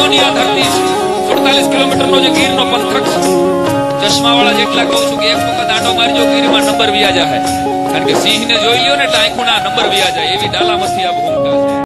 ની આ ધરતી છે 47 કિલોમીટરનો જે ગીરનો પંથક છે ચશ્માવાળા જેટલા કહું છું કે એક વખત આંટો મારજો ગીરમાં નંબર વ્યા જાય કારણ કે સિંહને જોઈ લ્યો ને એટલે આંખોના નંબર વ્યા જાય એવી ડાલામાંથી આ ભૂમિકા છે।